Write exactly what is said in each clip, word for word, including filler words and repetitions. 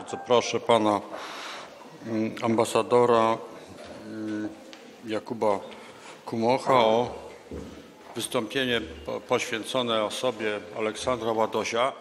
Bardzo proszę pana ambasadora Jakuba Kumocha o wystąpienie poświęcone osobie Aleksandra Ładosia.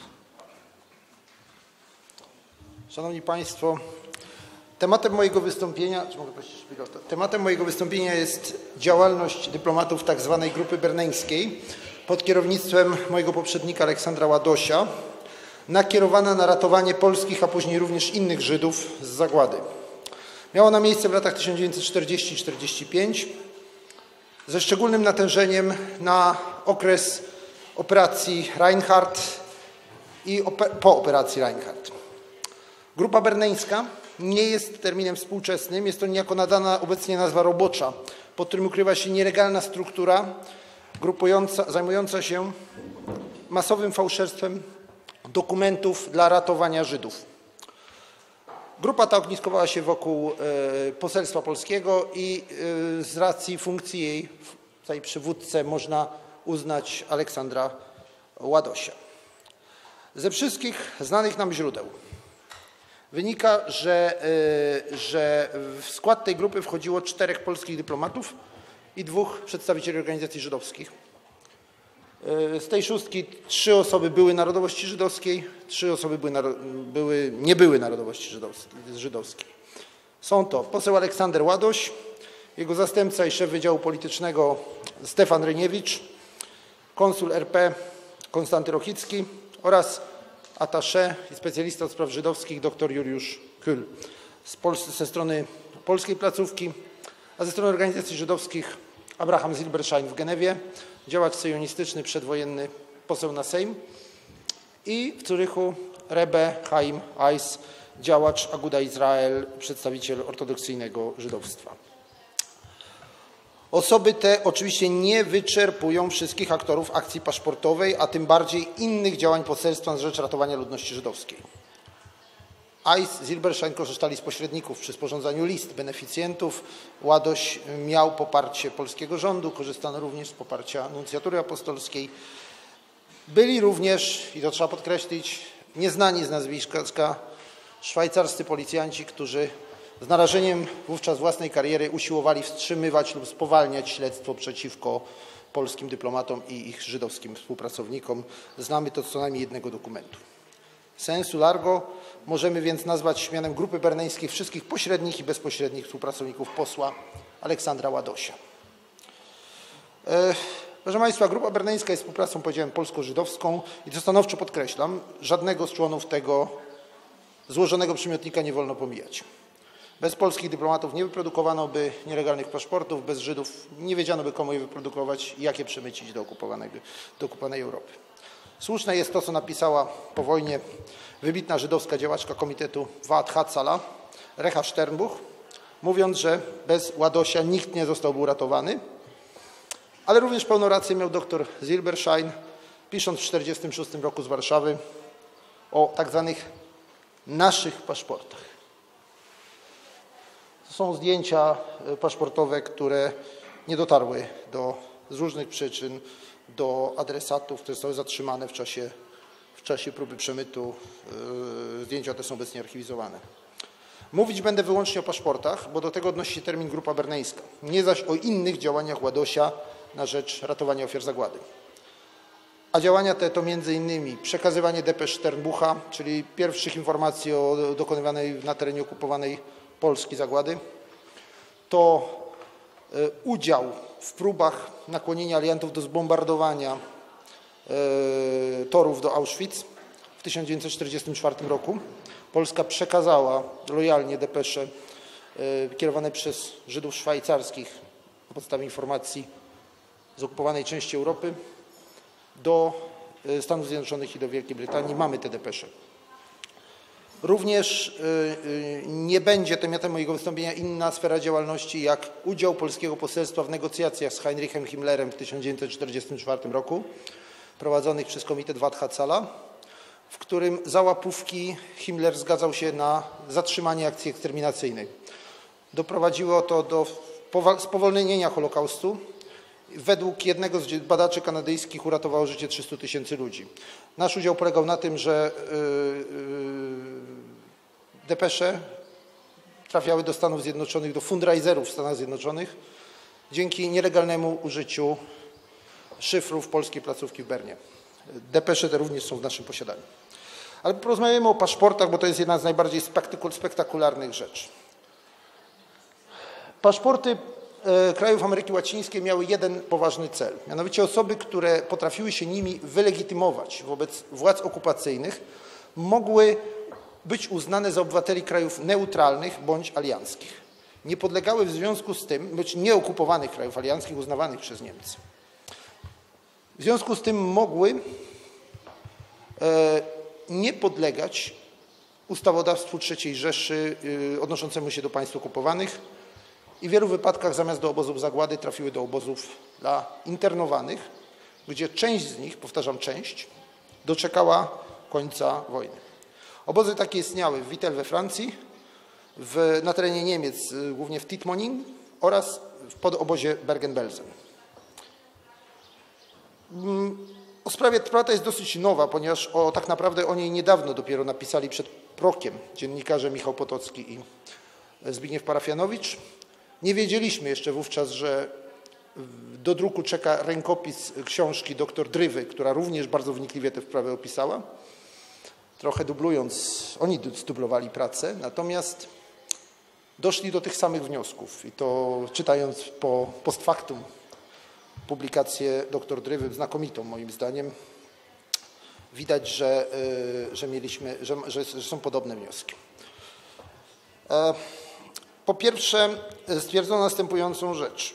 Szanowni Państwo, tematem mojego wystąpienia, czy mogę prosić pilota? Tematem mojego wystąpienia jest działalność dyplomatów tak zwanej Grupy Berneńskiej pod kierownictwem mojego poprzednika Aleksandra Ładosia, nakierowana na ratowanie polskich, a później również innych Żydów z zagłady. Miała ona miejsce w latach tysiąc dziewięćset czterdziestym do czterdziestego piątego ze szczególnym natężeniem na okres operacji Reinhardt i po operacji Reinhardt. Grupa berneńska nie jest terminem współczesnym, jest to niejako nadana obecnie nazwa robocza, pod którym ukrywa się nielegalna struktura grupująca, zajmująca się masowym fałszerstwem dokumentów dla ratowania Żydów. Grupa ta ogniskowała się wokół y, poselstwa polskiego i y, z racji funkcji jej, tej przywódcę można uznać Aleksandra Ładosia. Ze wszystkich znanych nam źródeł wynika, że, y, że w skład tej grupy wchodziło czterech polskich dyplomatów i dwóch przedstawicieli organizacji żydowskich. Z tej szóstki trzy osoby były narodowości żydowskiej, trzy osoby były, były, nie były narodowości żydowskiej. Są to poseł Aleksander Ładoś, jego zastępca i szef Wydziału Politycznego Stefan Ryniewicz, konsul R P Konstanty Rochicki oraz attaché i specjalista od spraw żydowskich dr Juliusz Kühl z Pols ze strony polskiej placówki, a ze strony organizacji żydowskich Abraham Zilberstein w Genewie, działacz syjonistyczny przedwojenny, poseł na Sejm, i w Zurychu Rebbe Chaim Eiss, działacz Aguda Izrael, przedstawiciel ortodoksyjnego żydowstwa. Osoby te oczywiście nie wyczerpują wszystkich aktorów akcji paszportowej, a tym bardziej innych działań poselstwa na rzecz ratowania ludności żydowskiej. Eiss, Zilberstein korzystali z pośredników przy sporządzaniu list beneficjentów. Ładoś miał poparcie polskiego rządu, korzystano również z poparcia nuncjatury apostolskiej. Byli również, i to trzeba podkreślić, nieznani z nazwiska szwajcarscy policjanci, którzy z narażeniem wówczas własnej kariery usiłowali wstrzymywać lub spowalniać śledztwo przeciwko polskim dyplomatom i ich żydowskim współpracownikom. Znamy to z co najmniej jednego dokumentu. Sensu largo możemy więc nazwać mianem Grupy Berneńskiej wszystkich pośrednich i bezpośrednich współpracowników posła Aleksandra Ładosia. E, proszę Państwa, Grupa Berneńska jest współpracą, powiedziałem, polsko-żydowską i to stanowczo podkreślam, żadnego z członów tego złożonego przymiotnika nie wolno pomijać. Bez polskich dyplomatów nie wyprodukowano by nielegalnych paszportów, bez Żydów nie wiedziano by, komu je wyprodukować i jak je przemycić do, okupowanego, do okupowanej Europy. Słuszne jest to, co napisała po wojnie wybitna żydowska działaczka Komitetu Waad Hatzala, Recha Sternbuch, mówiąc, że bez Ładosia nikt nie zostałby uratowany, ale również pełną rację miał dr Zilberstein, pisząc w tysiąc dziewięćset czterdziestym szóstym roku z Warszawy o tak zwanych naszych paszportach. To są zdjęcia paszportowe, które nie dotarły do, z różnych przyczyn do adresatów, które zostały zatrzymane w czasie, w czasie próby przemytu. Zdjęcia te są obecnie archiwizowane. Mówić będę wyłącznie o paszportach, bo do tego odnosi się termin Grupa Berneńska, nie zaś o innych działaniach Ładosia na rzecz ratowania ofiar zagłady. A działania te to między innymi przekazywanie depesz Sternbucha, czyli pierwszych informacji o dokonywanej na terenie okupowanej Polski zagłady, to udział w próbach nakłonienia aliantów do zbombardowania e, torów do Auschwitz w tysiąc dziewięćset czterdziestym czwartym roku. Polska przekazała lojalnie depesze e, kierowane przez Żydów szwajcarskich na podstawie informacji z okupowanej części Europy do Stanów Zjednoczonych i do Wielkiej Brytanii. Mamy te depesze. Również nie będzie tematem mojego wystąpienia inna sfera działalności jak udział polskiego poselstwa w negocjacjach z Heinrichem Himmlerem w tysiąc dziewięćset czterdziestym czwartym roku, prowadzonych przez Komitet Waad Hatzala, w którym za łapówki Himmler zgadzał się na zatrzymanie akcji eksterminacyjnej. Doprowadziło to do spowolnienia Holokaustu. Według jednego z badaczy kanadyjskich uratowało życie trzystu tysięcy ludzi. Nasz udział polegał na tym, że depesze trafiały do Stanów Zjednoczonych, do fundraiserów w Stanach Zjednoczonych dzięki nielegalnemu użyciu szyfrów polskiej placówki w Bernie. Depesze te również są w naszym posiadaniu. Ale porozmawiajmy o paszportach, bo to jest jedna z najbardziej spektakularnych rzeczy. Paszporty e, krajów Ameryki Łacińskiej miały jeden poważny cel. Mianowicie osoby, które potrafiły się nimi wylegitymować wobec władz okupacyjnych, mogły być uznane za obywateli krajów neutralnych bądź alianckich. Nie podlegały w związku z tym, być nieokupowanych krajów alianckich uznawanych przez Niemcy. W związku z tym mogły e, nie podlegać ustawodawstwu trzeciej Rzeszy e, odnoszącemu się do państw okupowanych i w wielu wypadkach zamiast do obozów zagłady trafiły do obozów dla internowanych, gdzie część z nich, powtarzam część, doczekała końca wojny. Obozy takie istniały w Vittel we Francji, w, na terenie Niemiec, głównie w Tittmoning oraz w podobozie Bergen-Belsen. O sprawie Trwata jest dosyć nowa, ponieważ o, tak naprawdę o niej niedawno dopiero napisali przed prokiem dziennikarze Michał Potocki i Zbigniew Parafianowicz. Nie wiedzieliśmy jeszcze wówczas, że do druku czeka rękopis książki dr Drywy, która również bardzo wnikliwie tę sprawę opisała. Trochę dublując, oni zdublowali pracę, natomiast doszli do tych samych wniosków i to czytając po post factum publikację dr Drywy, znakomitą moim zdaniem, widać, że, że, mieliśmy, że, że, że są podobne wnioski. Po pierwsze stwierdzono następującą rzecz.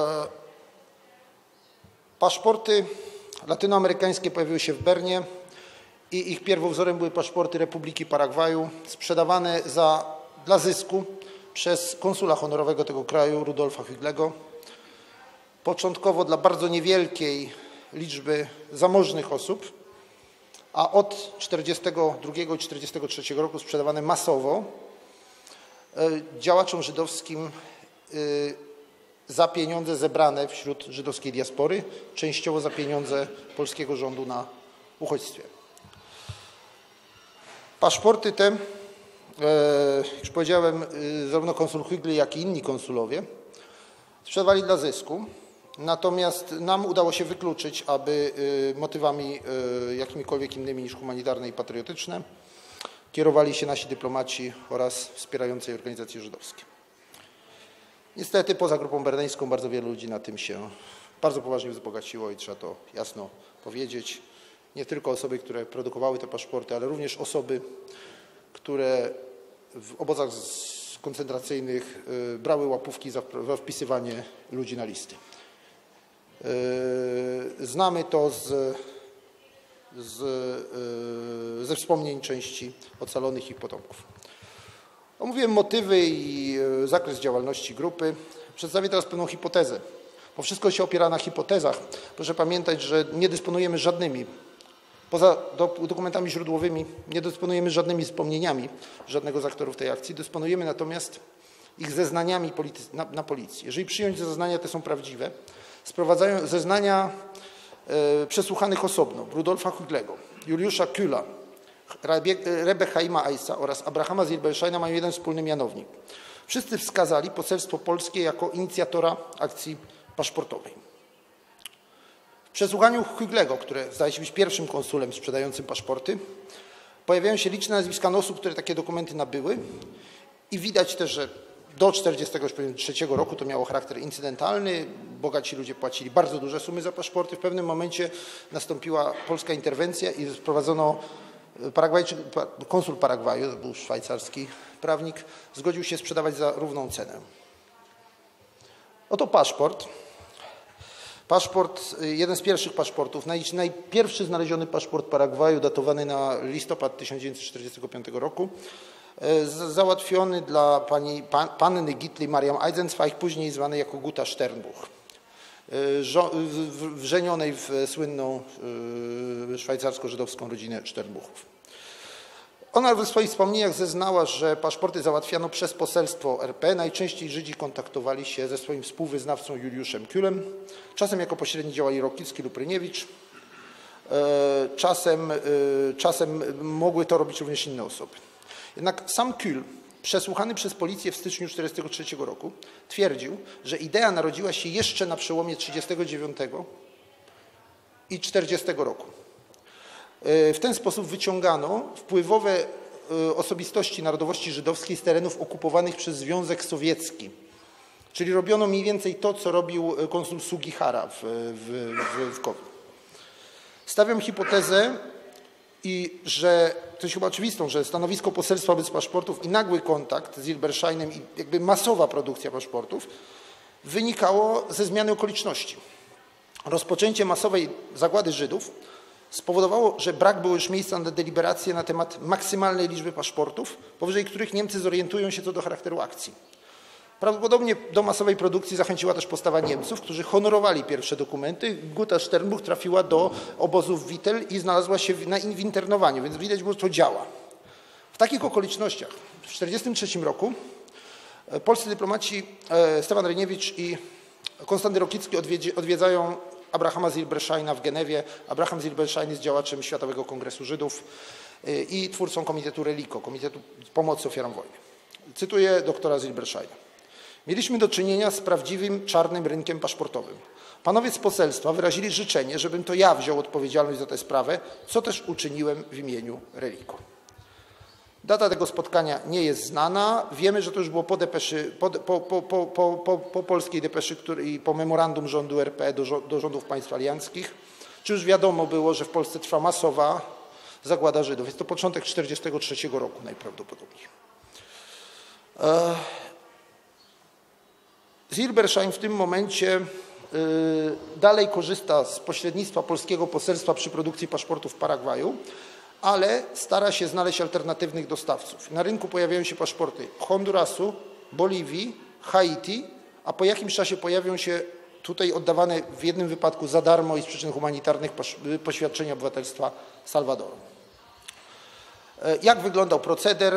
Paszporty latynoamerykańskie pojawiły się w Bernie i ich pierwowzorem były paszporty Republiki Paragwaju, sprzedawane za, dla zysku przez konsula honorowego tego kraju, Rudolfa Hüglego, początkowo dla bardzo niewielkiej liczby zamożnych osób, a od tysiąc dziewięćset czterdziestego drugiego i tysiąc dziewięćset czterdziestego trzeciego roku sprzedawane masowo działaczom żydowskim za pieniądze zebrane wśród żydowskiej diaspory, częściowo za pieniądze polskiego rządu na uchodźstwie. Paszporty te, jak już powiedziałem, zarówno konsul Hügli, jak i inni konsulowie sprzedawali dla zysku, natomiast nam udało się wykluczyć, aby motywami jakimikolwiek innymi niż humanitarne i patriotyczne kierowali się nasi dyplomaci oraz wspierające organizacje żydowskie. Niestety poza grupą berneńską bardzo wielu ludzi na tym się bardzo poważnie wzbogaciło i trzeba to jasno powiedzieć. Nie tylko osoby, które produkowały te paszporty, ale również osoby, które w obozach koncentracyjnych brały łapówki za wpisywanie ludzi na listy. Znamy to z, z, ze wspomnień części ocalonych ich potomków. Omówiłem motywy i zakres działalności grupy. Przedstawię teraz pewną hipotezę. Bo wszystko się opiera na hipotezach. Proszę pamiętać, że nie dysponujemy żadnymi, poza dokumentami źródłowymi, nie dysponujemy żadnymi wspomnieniami żadnego z aktorów tej akcji. Dysponujemy natomiast ich zeznaniami na, na policji. Jeżeli przyjąć, że zeznania te są prawdziwe, sprowadzają zeznania e, przesłuchanych osobno Rudolfa Hüglego, Juliusza Kühla, Rebbe Chaima Eisa oraz Abrahama Zilbersteina mają jeden wspólny mianownik. Wszyscy wskazali poselstwo polskie jako inicjatora akcji paszportowej. W przesłuchaniu Hüglego, które zdaje się być pierwszym konsulem sprzedającym paszporty, pojawiają się liczne nazwiska osób, które takie dokumenty nabyły i widać też, że do tysiąc dziewięćset czterdziestego trzeciego roku to miało charakter incydentalny. Bogaci ludzie płacili bardzo duże sumy za paszporty. W pewnym momencie nastąpiła polska interwencja i wprowadzono Paragwajczyk, konsul Paragwaju, to był szwajcarski prawnik, zgodził się sprzedawać za równą cenę. Oto paszport. Paszport, jeden z pierwszych paszportów, naj, najpierwszy znaleziony paszport Paragwaju, datowany na listopad tysiąc dziewięćset czterdziestego piątego roku, załatwiony dla pani, pan, panny Gitli Mariam Eisenzweig, później zwanej jako Guta Sternbuch, wrzenionej w słynną szwajcarsko-żydowską rodzinę Sternbuchów. Ona w swoich wspomnieniach zeznała, że paszporty załatwiano przez poselstwo R P. Najczęściej Żydzi kontaktowali się ze swoim współwyznawcą Juliuszem Kühlem. Czasem jako pośredni działali Rokicki lub Ryniewicz. Czasem, czasem mogły to robić również inne osoby. Jednak sam Kühl, przesłuchany przez policję w styczniu tysiąc dziewięćset czterdziestego trzeciego roku, twierdził, że idea narodziła się jeszcze na przełomie tysiąc dziewięćset trzydziestego dziewiątego i tysiąc dziewięćset czterdziestego roku. W ten sposób wyciągano wpływowe osobistości narodowości żydowskiej z terenów okupowanych przez Związek Sowiecki. Czyli robiono mniej więcej to, co robił konsul Sugihara w, w, w, w Kowie. Stawiam hipotezę, i że to jest chyba oczywistą, że stanowisko poselstwa bez paszportów i nagły kontakt z Hilbersteinem i jakby masowa produkcja paszportów wynikało ze zmiany okoliczności. Rozpoczęcie masowej zagłady Żydów spowodowało, że brak było już miejsca na deliberację na temat maksymalnej liczby paszportów, powyżej których Niemcy zorientują się co do charakteru akcji. Prawdopodobnie do masowej produkcji zachęciła też postawa Niemców, którzy honorowali pierwsze dokumenty. Guta Sternbuch trafiła do obozu w Wittel i znalazła się w, na, w internowaniu, więc widać było, że to działa. W takich okolicznościach w tysiąc dziewięćset czterdziestym trzecim roku polscy dyplomaci e, Stefan Ryniewicz i Konstanty Rokicki odwiedzi, odwiedzają Abrahama Zilbersteina w Genewie. Abraham Zilberstein jest działaczem Światowego Kongresu Żydów e, i twórcą Komitetu Reliko, Komitetu Pomocy Ofiarom Wojny. Cytuję doktora Zilbersteina. Mieliśmy do czynienia z prawdziwym czarnym rynkiem paszportowym. Panowie z poselstwa wyrazili życzenie, żebym to ja wziął odpowiedzialność za tę sprawę, co też uczyniłem w imieniu Reliko. Data tego spotkania nie jest znana. Wiemy, że to już było po, depeszy, po, po, po, po, po, po polskiej depeszy który, i po memorandum rządu R P do, do rządów państw alianckich. Czy już wiadomo było, że w Polsce trwa masowa zagłada Żydów. Jest to początek tysiąc dziewięćset czterdziestego trzeciego roku najprawdopodobniej. E Zilberstein w tym momencie y, dalej korzysta z pośrednictwa polskiego poselstwa przy produkcji paszportów w Paragwaju, ale stara się znaleźć alternatywnych dostawców. Na rynku pojawiają się paszporty Hondurasu, Boliwii, Haiti, a po jakimś czasie pojawią się tutaj oddawane w jednym wypadku za darmo i z przyczyn humanitarnych poświadczenia obywatelstwa Salwadoru. Jak wyglądał proceder?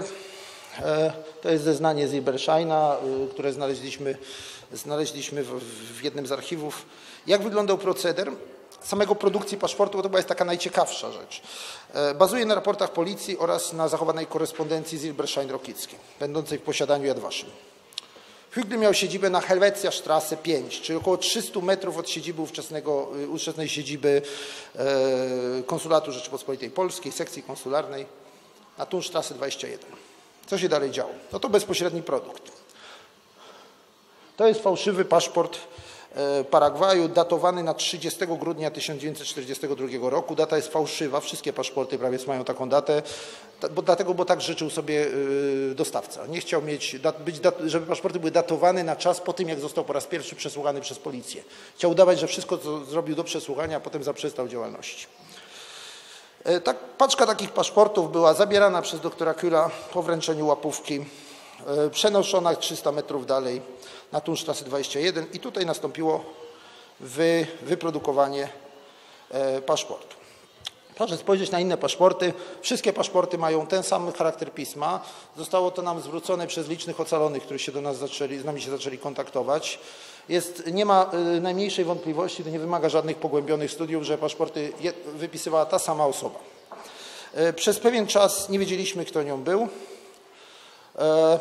To jest zeznanie Zilbersteina, które znaleźliśmy, znaleźliśmy w, w jednym z archiwów. Jak wyglądał proceder samego produkcji paszportu, bo to była jest taka najciekawsza rzecz. Bazuje na raportach policji oraz na zachowanej korespondencji Zilberstein-Rokicki, będącej w posiadaniu Yad Vashem. Hügel miał siedzibę na Helwetiastrasse pięć, czyli około trzystu metrów od siedziby ówczesnego, ówczesnej siedziby Konsulatu Rzeczypospolitej Polskiej, sekcji konsularnej, na Thunstrasse dwadzieścia jeden. Co się dalej działo? No to bezpośredni produkt. To jest fałszywy paszport Paragwaju, datowany na trzydziestego grudnia tysiąc dziewięćset czterdziestego drugiego roku. Data jest fałszywa, wszystkie paszporty prawie mają taką datę, bo, dlatego, bo tak życzył sobie dostawca. Nie chciał mieć, być, żeby paszporty były datowane na czas po tym, jak został po raz pierwszy przesłuchany przez policję. Chciał udawać, że wszystko, co zrobił do przesłuchania, a potem zaprzestał działalności. Tak, paczka takich paszportów była zabierana przez doktora Kühla po wręczeniu łapówki, przenoszona trzysta metrów dalej na Thunstrasse dwadzieścia jeden i tutaj nastąpiło wy, wyprodukowanie e, paszportu. Proszę spojrzeć na inne paszporty. Wszystkie paszporty mają ten sam charakter pisma. Zostało to nam zwrócone przez licznych ocalonych, którzy się do nas zaczęli, z nami się zaczęli kontaktować. Jest, nie ma y, najmniejszej wątpliwości, to nie wymaga żadnych pogłębionych studiów, że paszporty je, wypisywała ta sama osoba. Y, przez pewien czas nie wiedzieliśmy, kto nią był. Y,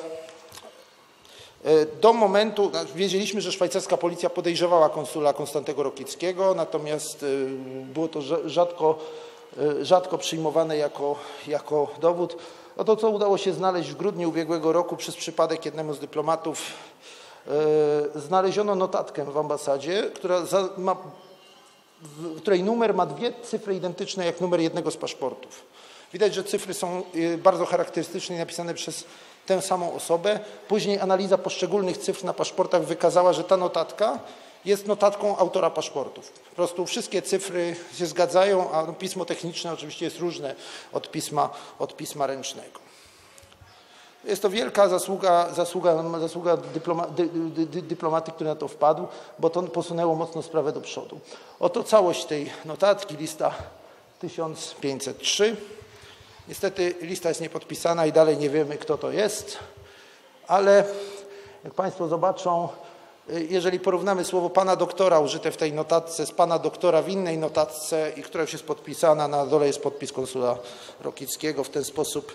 Do momentu, wiedzieliśmy, że szwajcarska policja podejrzewała konsula Konstantego Rokickiego, natomiast było to rzadko, rzadko przyjmowane jako, jako dowód. No to, co udało się znaleźć w grudniu ubiegłego roku przez przypadek jednemu z dyplomatów, znaleziono notatkę w ambasadzie, która za, ma, w której numer ma dwie cyfry identyczne jak numer jednego z paszportów. Widać, że cyfry są bardzo charakterystyczne i napisane przez tę samą osobę. Później analiza poszczególnych cyfr na paszportach wykazała, że ta notatka jest notatką autora paszportów. Po prostu wszystkie cyfry się zgadzają, a pismo techniczne oczywiście jest różne od pisma, od pisma ręcznego. Jest to wielka zasługa, zasługa, zasługa dyploma, dy, dy, dy, dyplomaty, który na to wpadł, bo to posunęło mocno sprawę do przodu. Oto całość tej notatki, lista tysiąc pięćset trzy. Niestety lista jest niepodpisana i dalej nie wiemy, kto to jest, ale jak Państwo zobaczą, jeżeli porównamy słowo pana doktora użyte w tej notatce z pana doktora w innej notatce, i która już jest podpisana, na dole jest podpis konsula Rokickiego, w ten sposób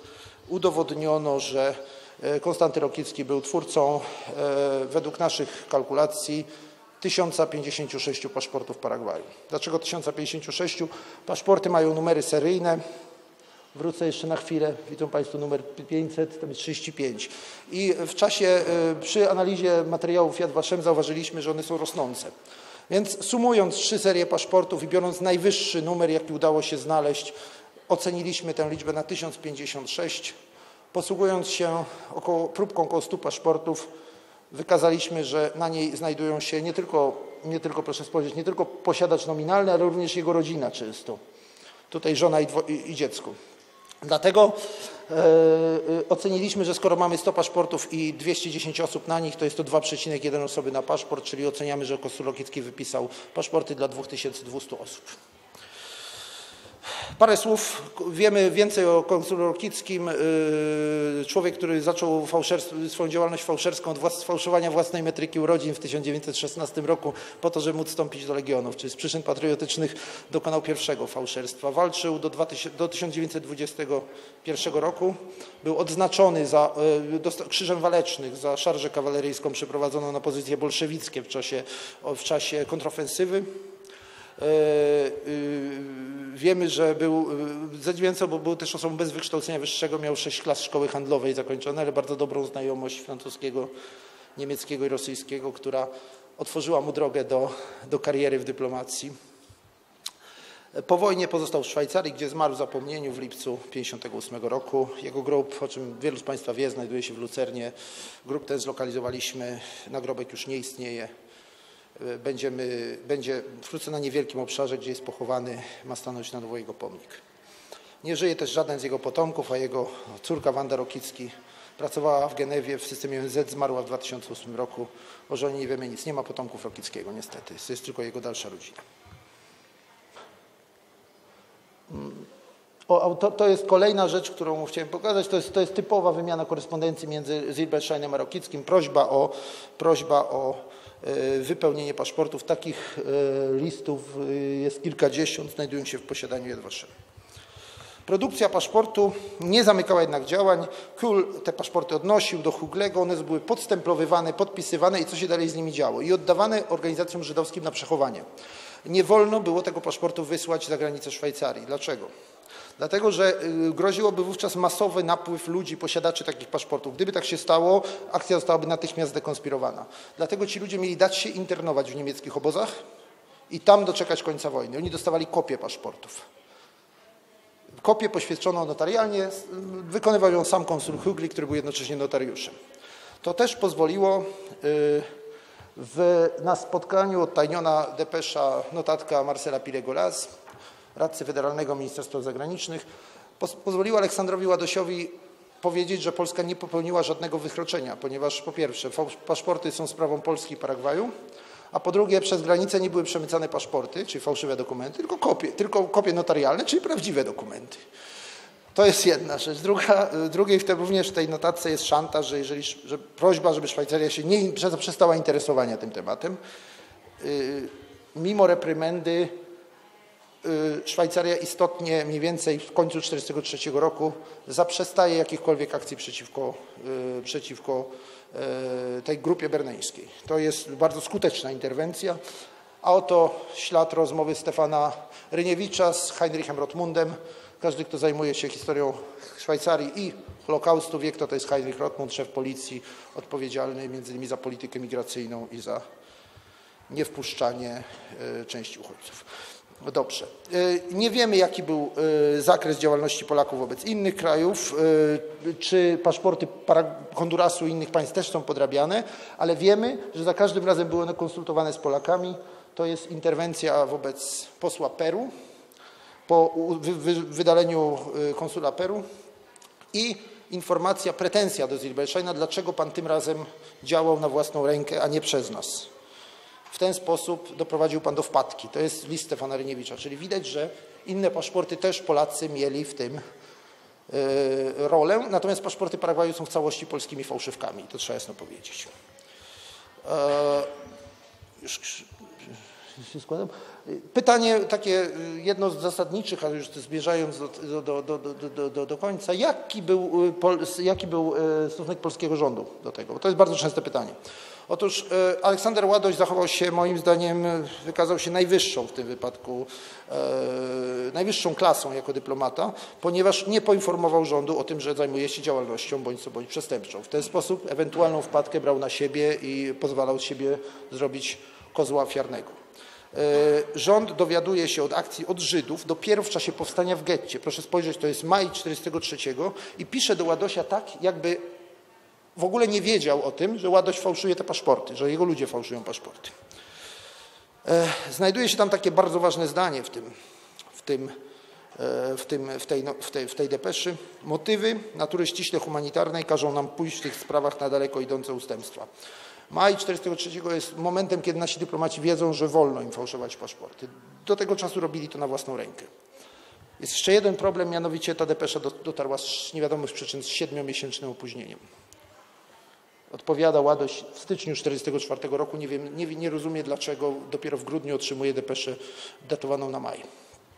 udowodniono, że Konstanty Rokicki był twórcą według naszych kalkulacji tysiąc pięćdziesiąt sześć paszportów Paragwaju. Dlaczego tysiąc pięćdziesiąt sześć? Paszporty mają numery seryjne. Wrócę jeszcze na chwilę. Widzą Państwo numer pięćset, tam jest trzydzieści pięć. I w czasie, przy analizie materiałów Yad Vashem zauważyliśmy, że one są rosnące. Więc sumując trzy serie paszportów i biorąc najwyższy numer, jaki udało się znaleźć, oceniliśmy tę liczbę na tysiąc pięćdziesiąt sześć. Posługując się około, próbką około stu paszportów, wykazaliśmy, że na niej znajdują się nie tylko, nie tylko, proszę spojrzeć, nie tylko posiadacz nominalny, ale również jego rodzina często. Tutaj żona i, dwo, i, i dziecko. Dlatego e, e, oceniliśmy, że skoro mamy sto paszportów i dwieście dziesięć osób na nich, to jest to dwa przecinek jeden osoby na paszport, czyli oceniamy, że konsul Rokicki wypisał paszporty dla dwie tysiące dwieście osób. Parę słów, wiemy więcej o konsulu Rokickim. Człowiek, który zaczął swoją działalność fałszerską od sfałszowania własnej metryki urodzin w tysiąc dziewięćset szesnastym roku po to, żeby móc wstąpić do Legionów, czyli z przyczyn patriotycznych dokonał pierwszego fałszerstwa. Walczył do, do tysiąc dziewięćset dwudziestego pierwszego roku. Był odznaczony za, krzyżem walecznych za szarżę kawaleryjską przeprowadzoną na pozycje bolszewickie w czasie, w czasie kontrofensywy. Wiemy, że był zadziwiająco, bo był też osobą bez wykształcenia wyższego, miał sześć klas szkoły handlowej zakończone, ale bardzo dobrą znajomość francuskiego, niemieckiego i rosyjskiego, która otworzyła mu drogę do, do kariery w dyplomacji. Po wojnie pozostał w Szwajcarii, gdzie zmarł w zapomnieniu w lipcu tysiąc dziewięćset pięćdziesiątego ósmego roku. Jego grób, o czym wielu z Państwa wie, znajduje się w Lucernie. Grób ten zlokalizowaliśmy, nagrobek już nie istnieje. Będziemy, będzie wkrótce na niewielkim obszarze, gdzie jest pochowany, ma stanąć na nowo jego pomnik. Nie żyje też żaden z jego potomków, a jego córka Wanda Rokicki pracowała w Genewie w systemie O N Z, zmarła w dwa tysiące ósmym roku. O żonie nie wiemy nic, nie ma potomków Rokickiego niestety, to jest tylko jego dalsza rodzina. O, to, to jest kolejna rzecz, którą chciałem pokazać, to jest, to jest typowa wymiana korespondencji między Zilbersteinem a Rokickim, prośba o, prośba o wypełnienie paszportów. Takich listów jest kilkadziesiąt, znajdują się w posiadaniu Yad Vashem. Produkcja paszportu nie zamykała jednak działań. Król te paszporty odnosił do Huglego, one były podstemplowywane, podpisywane i co się dalej z nimi działo i oddawane organizacjom żydowskim na przechowanie. Nie wolno było tego paszportu wysłać za granicę Szwajcarii. Dlaczego? Dlatego, że groziłoby wówczas masowy napływ ludzi, posiadaczy takich paszportów. Gdyby tak się stało, akcja zostałaby natychmiast zdekonspirowana. Dlatego ci ludzie mieli dać się internować w niemieckich obozach i tam doczekać końca wojny. Oni dostawali kopie paszportów. Kopię poświadczoną notarialnie, wykonywał ją sam konsul Hugli, który był jednocześnie notariuszem. To też pozwoliło w, na spotkaniu odtajniona depesza, notatka Marcela Piregolas, radcy Federalnego Ministerstwa Spraw Zagranicznych, pozwoliła Aleksandrowi Ładosiowi powiedzieć, że Polska nie popełniła żadnego wykroczenia, ponieważ po pierwsze paszporty są sprawą Polski i Paragwaju, a po drugie przez granicę nie były przemycane paszporty, czyli fałszywe dokumenty, tylko kopie, tylko kopie notarialne, czyli prawdziwe dokumenty. To jest jedna rzecz. Druga, drugiej w te, również w tej notatce jest szantaż, że jeżeli że prośba, żeby Szwajcaria się nie przestała interesowania tym tematem. Yy, mimo reprymendy Szwajcaria istotnie mniej więcej w końcu tysiąc dziewięćset czterdziestego trzeciego roku zaprzestaje jakichkolwiek akcji przeciwko, przeciwko tej grupie berneńskiej. To jest bardzo skuteczna interwencja, a oto ślad rozmowy Stefana Ryniewicza z Heinrichem Rothmundem. Każdy, kto zajmuje się historią Szwajcarii i Holokaustu wie, kto to jest Heinrich Rothmund, szef policji, odpowiedzialny między innymi za politykę migracyjną i za niewpuszczanie części uchodźców. Dobrze. Nie wiemy, jaki był zakres działalności Polaków wobec innych krajów, czy paszporty Hondurasu i innych państw też są podrabiane, ale wiemy, że za każdym razem były one konsultowane z Polakami. To jest interwencja wobec posła Peru po wydaleniu konsula Peru i informacja, pretensja do Zilbersteina, dlaczego pan tym razem działał na własną rękę, a nie przez nas. W ten sposób doprowadził pan do wpadki. To jest list Stefana Ryniewicza, czyli widać, że inne paszporty też Polacy mieli w tym yy, rolę, natomiast paszporty Paragwaju są w całości polskimi fałszywkami, to trzeba jasno powiedzieć. Yy, już, się składam. Pytanie takie jedno z zasadniczych, ale już zmierzając do, do, do, do, do, do końca. Jaki był, jaki był stosunek polskiego rządu do tego? Bo to jest bardzo częste pytanie. Otóż Aleksander Ładoś zachował się, moim zdaniem, wykazał się najwyższą w tym wypadku, e, najwyższą klasą jako dyplomata, ponieważ nie poinformował rządu o tym, że zajmuje się działalnością bądź co bądź przestępczą. W ten sposób ewentualną wpadkę brał na siebie i pozwalał z siebie zrobić kozła ofiarnego. E, rząd dowiaduje się od akcji od Żydów dopiero w czasie powstania w getcie. Proszę spojrzeć, to jest maj tysiąc dziewięćset czterdziestego trzeciego i pisze do Ładosia tak, jakby w ogóle nie wiedział o tym, że Ładoś fałszuje te paszporty, że jego ludzie fałszują paszporty. Znajduje się tam takie bardzo ważne zdanie w tym, w tym, w tym, w tej, w tej, w tej depeszy. Motywy natury ściśle humanitarnej każą nam pójść w tych sprawach na daleko idące ustępstwa. Maj tysiąc dziewięćset czterdziestego trzeciego jest momentem, kiedy nasi dyplomaci wiedzą, że wolno im fałszować paszporty. Do tego czasu robili to na własną rękę. Jest jeszcze jeden problem, mianowicie ta depesza dotarła z niewiadomych przyczyn z siedmiomiesięcznym opóźnieniem. Odpowiada Ładoś w styczniu tysiąc dziewięćset czterdziestego czwartego roku, nie, wiem, nie, nie rozumie dlaczego, dopiero w grudniu otrzymuje depeszę datowaną na maj.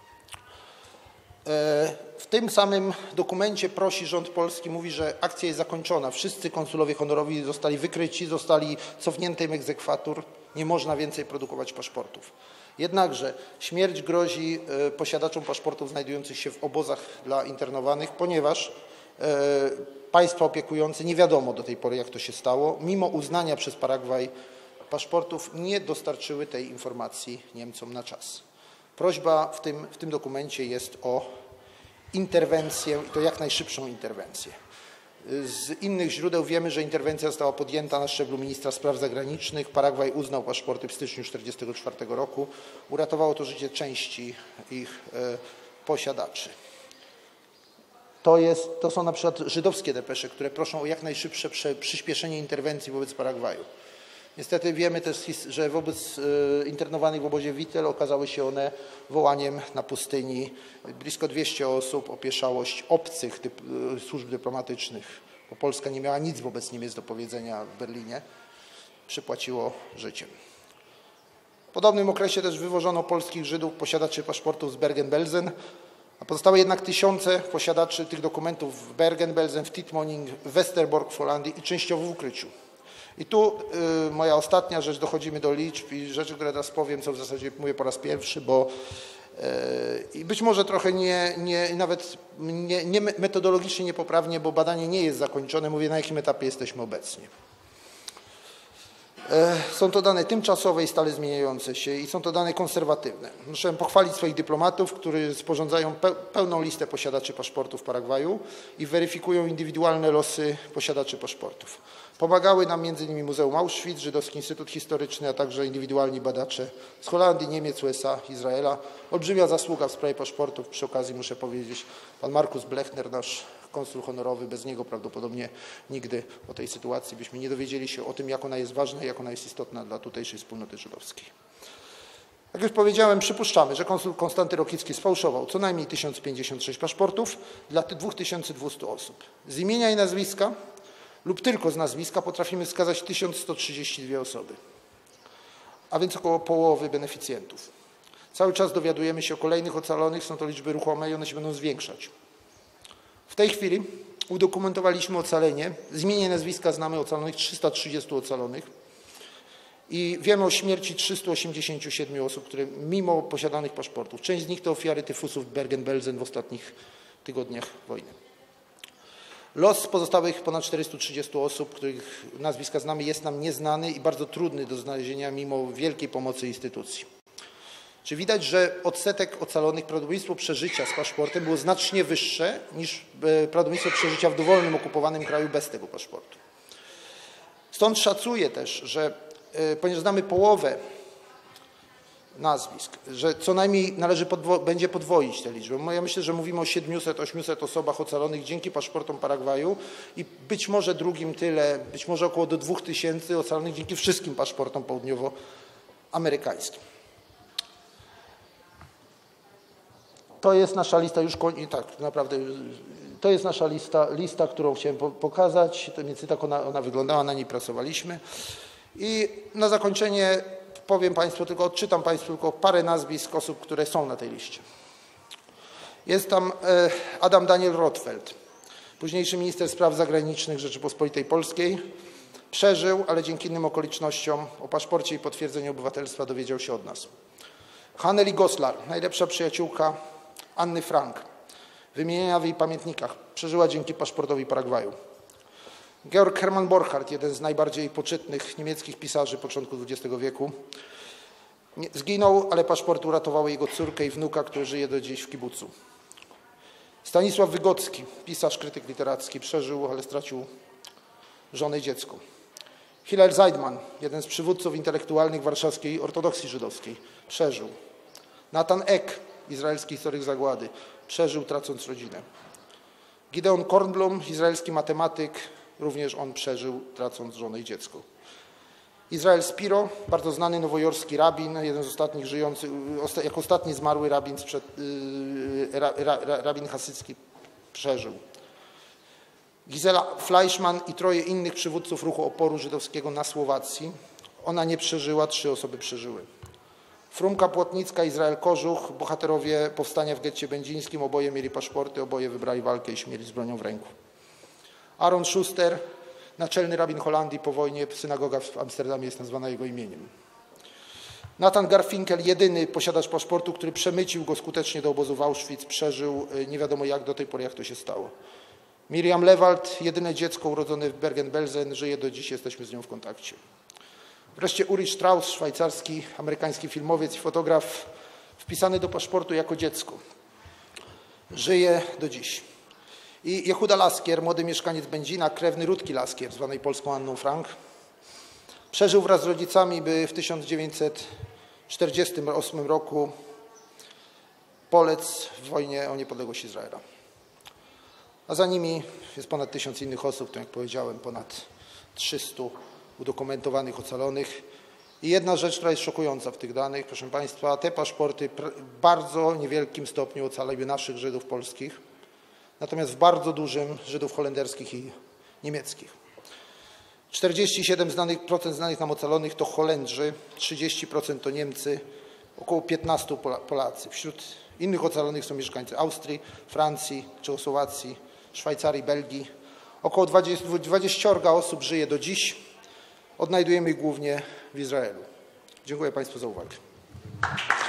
W tym samym dokumencie prosi rząd polski, mówi, że akcja jest zakończona, wszyscy konsulowie honorowi zostali wykryci, zostali cofnięty im egzekwatur, nie można więcej produkować paszportów. Jednakże śmierć grozi posiadaczom paszportów znajdujących się w obozach dla internowanych, ponieważ państwa opiekujące, nie wiadomo do tej pory jak to się stało, mimo uznania przez Paragwaj paszportów nie dostarczyły tej informacji Niemcom na czas. Prośba w tym, w tym dokumencie jest o interwencję i to jak najszybszą interwencję. Z innych źródeł wiemy, że interwencja została podjęta na szczeblu ministra spraw zagranicznych. Paragwaj uznał paszporty w styczniu tysiąc dziewięćset czterdziestego czwartego roku. Uratowało to życie części ich e, posiadaczy. To, jest, to są na przykład żydowskie depesze, które proszą o jak najszybsze przyspieszenie interwencji wobec Paragwaju. Niestety wiemy też, że wobec e, internowanych w obozie Witel okazały się one wołaniem na pustyni. Blisko dwieście osób, opieszałość obcych dyp, e, służb dyplomatycznych, bo Polska nie miała nic wobec Niemiec do powiedzenia w Berlinie, przypłaciło życiem. W podobnym okresie też wywożono polskich Żydów, posiadaczy paszportów z Bergen-Belsen, a pozostałe jednak tysiące posiadaczy tych dokumentów w Bergen-Belsen, w Tittmoning, w Westerbork w Holandii i częściowo w ukryciu. I tu y, moja ostatnia rzecz, dochodzimy do liczb i rzeczy, które teraz powiem, co w zasadzie mówię po raz pierwszy, bo y, i być może trochę nie, nie nawet nie, nie metodologicznie niepoprawnie, bo badanie nie jest zakończone, mówię na jakim etapie jesteśmy obecnie. Są to dane tymczasowe i stale zmieniające się i są to dane konserwatywne. Muszę pochwalić swoich dyplomatów, którzy sporządzają pełną listę posiadaczy paszportów w Paragwaju i weryfikują indywidualne losy posiadaczy paszportów. Pomagały nam między innymi Muzeum Auschwitz, Żydowski Instytut Historyczny, a także indywidualni badacze z Holandii, Niemiec, U S A, Izraela. Olbrzymia zasługa w sprawie paszportów. Przy okazji muszę powiedzieć, pan Markus Blechner, nasz konsul honorowy, bez niego prawdopodobnie nigdy o tej sytuacji byśmy nie dowiedzieli się o tym, jak ona jest ważna i jak ona jest istotna dla tutejszej wspólnoty żydowskiej. Jak już powiedziałem, przypuszczamy, że konsul Konstanty Rokicki sfałszował co najmniej tysiąc pięćdziesiąt sześć paszportów dla dwa tysiące dwieście osób. Z imienia i nazwiska lub tylko z nazwiska potrafimy wskazać tysiąc sto trzydzieści dwie osoby, a więc około połowy beneficjentów. Cały czas dowiadujemy się o kolejnych ocalonych, są to liczby ruchome i one się będą zwiększać. W tej chwili udokumentowaliśmy ocalenie, z imienia i nazwiska znamy ocalonych trzysta trzydzieści ocalonych i wiemy o śmierci trzystu osiemdziesięciu siedmiu osób, które mimo posiadanych paszportów, część z nich to ofiary tyfusów w Bergen-Belsen w ostatnich tygodniach wojny. Los pozostałych ponad czterystu trzydziestu osób, których nazwiska znamy, jest nam nieznany i bardzo trudny do znalezienia mimo wielkiej pomocy instytucji. Czy widać, że odsetek ocalonych, prawdopodobieństwo przeżycia z paszportem było znacznie wyższe niż prawdopodobieństwo przeżycia w dowolnym okupowanym kraju bez tego paszportu. Stąd szacuję też, że ponieważ znamy połowę nazwisk, że co najmniej należy podwo będzie podwoić te liczby. Ja myślę, że mówimy o siedmiuset osiemset osobach ocalonych dzięki paszportom Paragwaju i być może drugim tyle, być może około do dwóch tysięcy ocalonych dzięki wszystkim paszportom południowoamerykańskim. To jest nasza lista, już tak naprawdę, to jest nasza lista, lista którą chciałem pokazać, to mniej więcej tak ona, ona wyglądała, na niej pracowaliśmy. I na zakończenie powiem Państwu, tylko odczytam Państwu tylko parę nazwisk osób, które są na tej liście. Jest tam Adam Daniel Rotfeld, późniejszy minister spraw zagranicznych Rzeczypospolitej Polskiej. Przeżył, ale dzięki innym okolicznościom o paszporcie i potwierdzeniu obywatelstwa dowiedział się od nas. Hanneli Goslar, najlepsza przyjaciółka Anny Frank, wymieniona w jej pamiętnikach, przeżyła dzięki paszportowi Paragwaju. Georg Hermann Borchardt, jeden z najbardziej poczytnych niemieckich pisarzy początku dwudziestego wieku, zginął, ale paszporty uratowały jego córkę i wnuka, który żyje do dziś w kibucu. Stanisław Wygocki, pisarz, krytyk literacki, przeżył, ale stracił żonę i dziecko. Hillel Seidman, jeden z przywódców intelektualnych warszawskiej ortodoksji żydowskiej, przeżył. Nathan Eck, izraelski historyk zagłady, przeżył, tracąc rodzinę. Gideon Kornblum, izraelski matematyk, również on przeżył, tracąc żonę i dziecko. Izrael Spiro, bardzo znany nowojorski rabin, jeden z ostatnich żyjących, jako ostatni zmarły rabin, sprzed, yy, ra, ra, rabin hasycki, przeżył. Gisela Fleischmann i troje innych przywódców ruchu oporu żydowskiego na Słowacji. Ona nie przeżyła, trzy osoby przeżyły. Frumka Płotnicka, Izrael Kożuch, bohaterowie powstania w getcie będzińskim, oboje mieli paszporty, oboje wybrali walkę i śmierć z bronią w ręku. Aaron Schuster, naczelny rabin Holandii po wojnie, synagoga w Amsterdamie jest nazwana jego imieniem. Nathan Garfinkel, jedyny posiadacz paszportu, który przemycił go skutecznie do obozu w Auschwitz, przeżył, nie wiadomo jak do tej pory, jak to się stało. Miriam Lewald, jedyne dziecko urodzone w Bergen-Belsen, żyje do dziś, jesteśmy z nią w kontakcie. Wreszcie Ulrich Strauss, szwajcarski, amerykański filmowiec i fotograf, wpisany do paszportu jako dziecko. Żyje do dziś. I Jehuda Laskier, młody mieszkaniec Będzina, krewny Rutki Laskier, zwanej polską Anną Frank, przeżył wraz z rodzicami, by w tysiąc dziewięćset czterdziestym ósmym roku polec w wojnie o niepodległość Izraela. A za nimi jest ponad tysiąc innych osób, to jak powiedziałem, ponad trzystu udokumentowanych ocalonych. I jedna rzecz, która jest szokująca w tych danych, proszę Państwa, te paszporty w bardzo niewielkim stopniu ocalały naszych Żydów polskich, natomiast w bardzo dużym Żydów holenderskich i niemieckich. czterdzieści siedem procent znanych nam ocalonych to Holendrzy, trzydzieści procent to Niemcy, około piętnaście procent Polacy. Wśród innych ocalonych są mieszkańcy Austrii, Francji, Czechosłowacji, Szwajcarii, Belgii. Około dwadzieścia osób żyje do dziś. Odnajdujemy ich głównie w Izraelu. Dziękuję Państwu za uwagę.